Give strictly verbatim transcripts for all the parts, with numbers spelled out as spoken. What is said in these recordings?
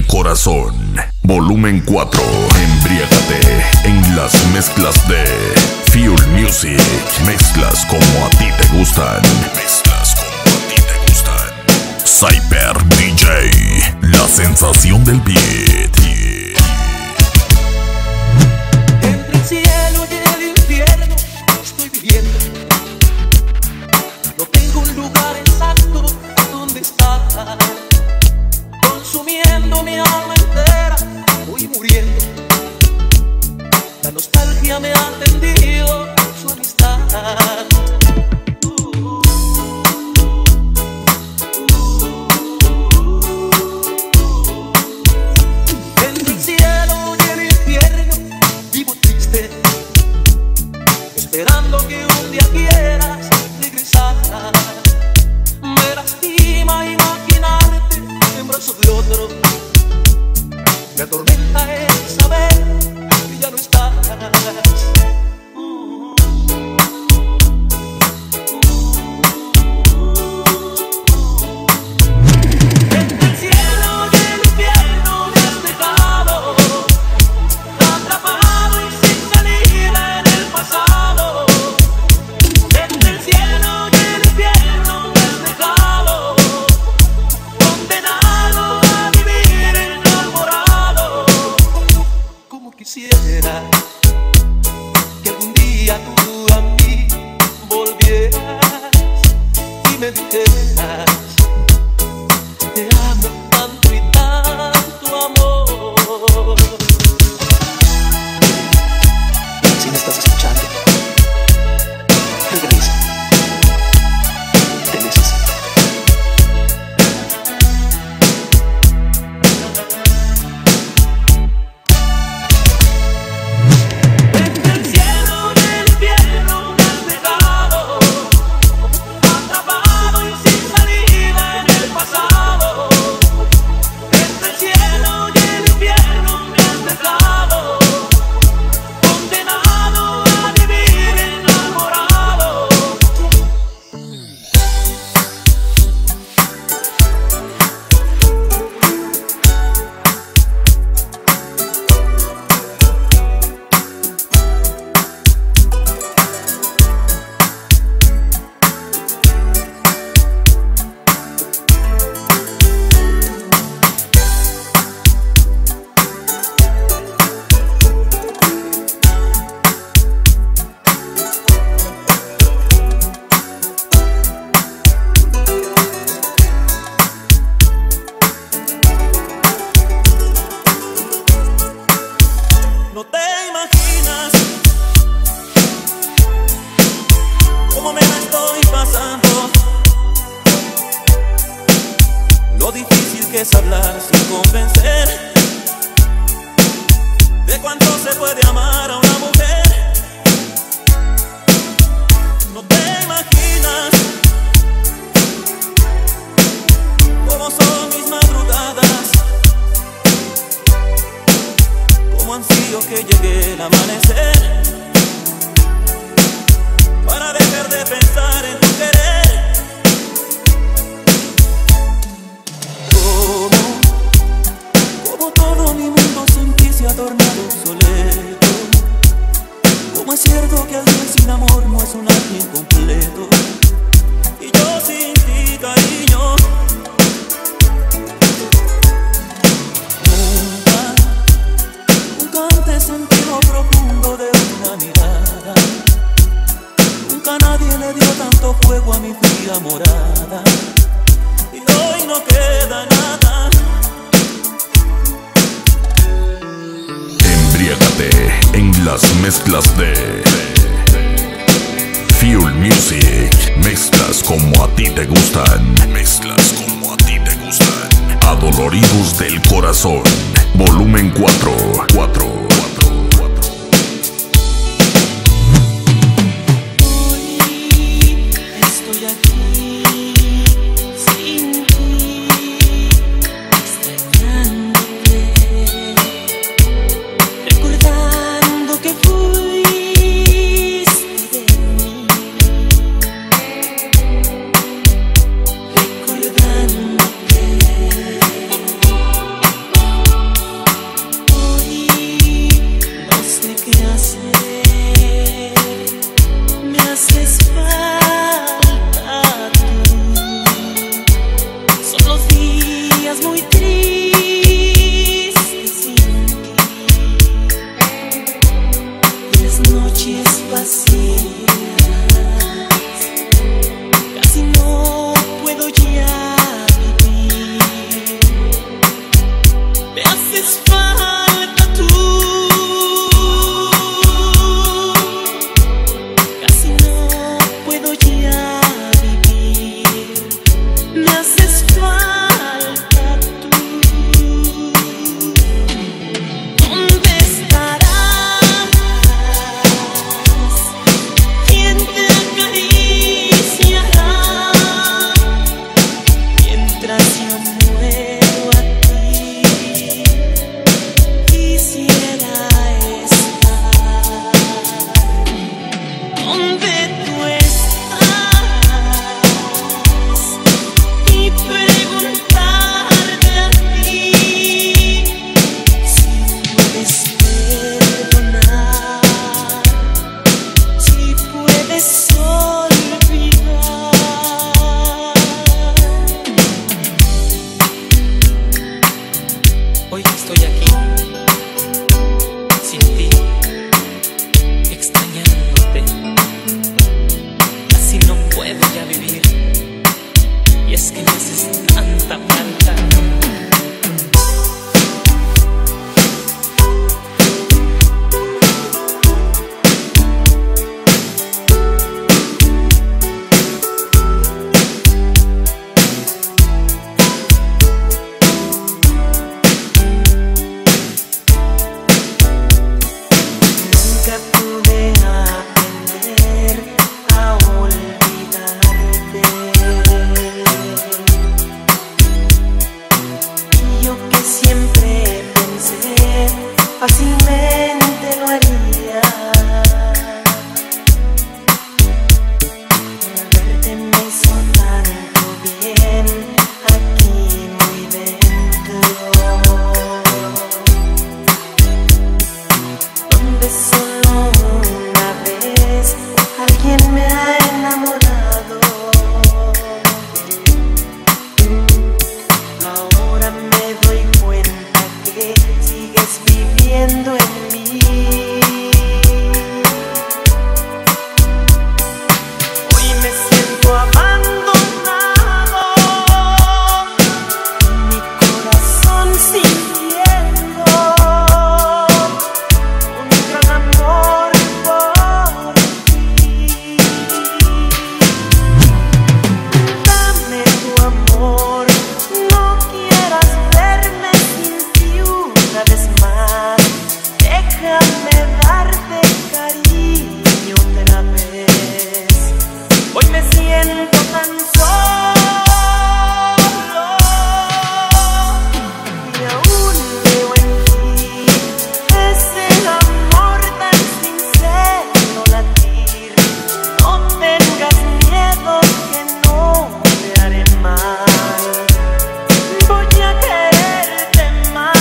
corazón. Volumen cuatro. Embriágate en las mezclas de Fuel Music. Mezclas como a ti te gustan. Mezclas como a ti te gustan. Cyper D J, la sensación del beat. Entre el cielo y el infierno estoy viviendo. No tengo un lugar exacto donde estar. Consumiendo mi alma entera, voy muriendo. La nostalgia me ha tendido su amistad. Entre el cielo y el infierno vivo triste, esperando que un día quieras regresar. Me lastima imaginarte en brazos de otro. Me atormenta el saber que ya no estás. Entre el cielo y el infierno me has dejado, atrapado y sin salida en el pasado. Entre el cielo y el infierno me has dejado, condenado a vivir enamorado. Como quisiera que algún día tú a mí volvieras y me dijeras: te amo tanto y tanto, amor. Si me estás escuchando, regresa. Te necesito. Entre el cielo y el infierno me has dejado, atrapado y sin salida en el pasado. Entre el cielo y el infierno me has dejado, condenado a vivir enamorado. No te imaginas cómo me la estoy pasando, lo difícil que es hablar sin convencer de cuánto se puede amar a una mujer. No te imaginas cómo son mis madrugadas, cómo ansío que llegue el amanecer para dejar de pensar en tu querer. Como, como todo mi mundo sin ti se ha tornado obsoleto. Como es cierto que alguien sin amor no es un alguien completo. Y yo sin ti, cariño, nunca antes sentí lo profundo de una mirada. Nunca nadie le dio tanto fuego a mi fría morada. Y hoy no queda nada. Embriágate en las mezclas de Fuel Music. Mezclas como a ti te gustan. Mezclas como a ti te gustan. Adoloridos del corazón. Volumen cuatro. cuatro. Hoy estoy aquí sin ti, extrañándote, recordando que fuiste de mí, recordándote. Es que me haces tanta falta. Fácilmente lo haría. Verte me hizo tanto bien aquí muy dentro, donde solo una vez alguien me ha enamorado. Ahora me doy cuenta que sigues viviendo en mí. Hoy me siento abandonado, mi corazón sintiendo un gran amor por ti. Dame tu amor, no quieras verme sin ti una vez más. Déjame darte cariño otra vez. Hoy me siento tan solo y aún veo en ti ese amor tan sincero latir. No tengas miedo que no te haré mal. Voy a quererte más.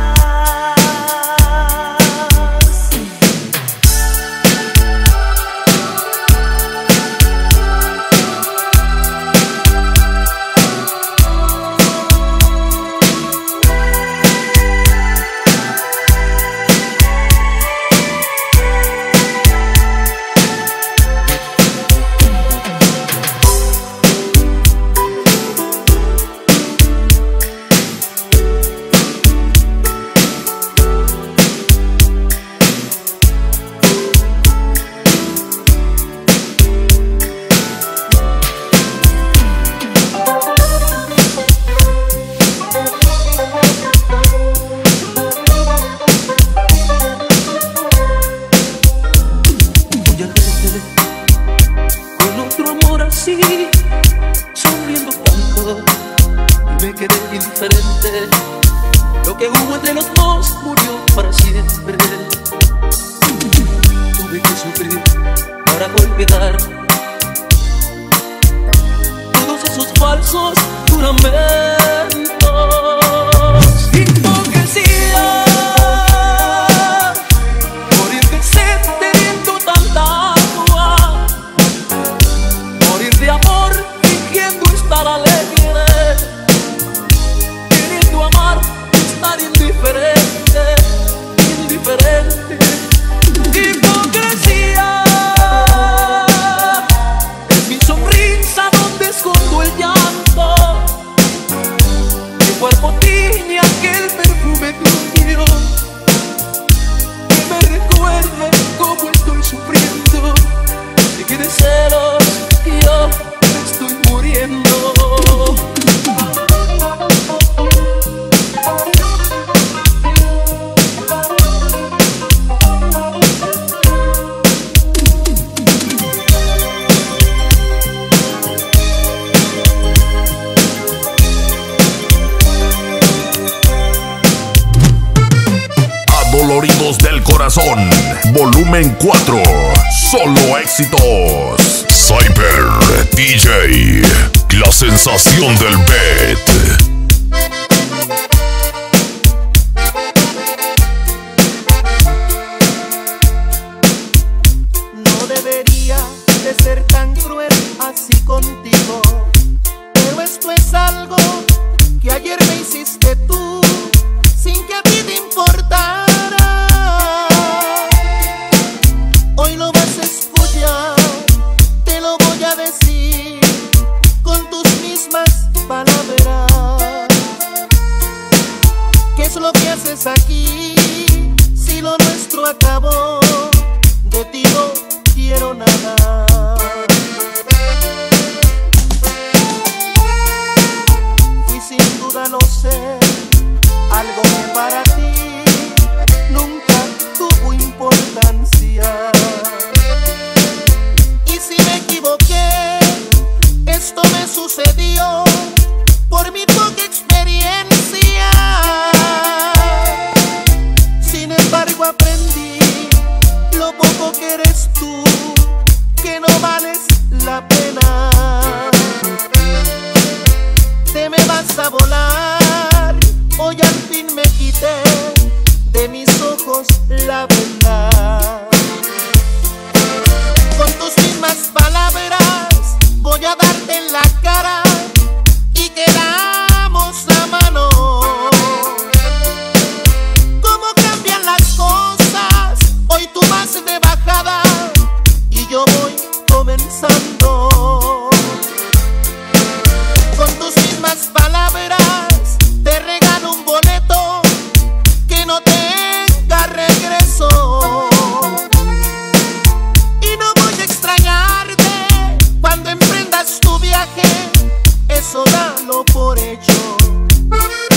Voy a verte con otro amor así, sonriendo tanto, y me quedé indiferente. Lo que hubo entre los dos murió para siempre. Tuve que sufrir para olvidar todos esos falsos juramentos. Hipocresía, morir de sed teniendo tanta agua, morir de amor fingiendo estar alegre, queriendo amar, estar indiferente, indiferente. Hipocresía es mi sonrisa donde escondo el llanto. Mi cuerpo tiñe aquel perfume tuyo que me recuerde cómo estoy sufriendo y que de celos yo me estoy muriendo. Adoloridos del corazón, volumen cuatro, solo éxitos. Cyber D J, la sensación del beat. No debería de ser tan cruel así contigo, pero esto es algo que ayer me hiciste tú, sin que a ti te importara. Hoy lo vas a escuchar, te lo voy a decir con tus mismas sucedió por mi poca experiencia. Sin embargo aprendí lo poco que eres tú, que no vales la pena. Te me vas a volar, hoy al fin me quité de mis ojos la verdad. Con tus mismas palabras voy a darte en la cara y quedamos a mano. Cómo cambian las cosas, hoy tú vas de bajada y yo voy comenzando. Con tus mismas palabras te regalo un boleto que no tenga regreso. Y no voy a extrañarte cuando emprendas tu viaje, eso dalo por hecho.